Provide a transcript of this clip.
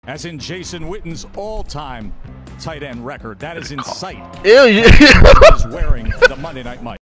as in Jason Witten's all-time tight end record. That is in sight. Ew. He's wearing the Monday Night Mike.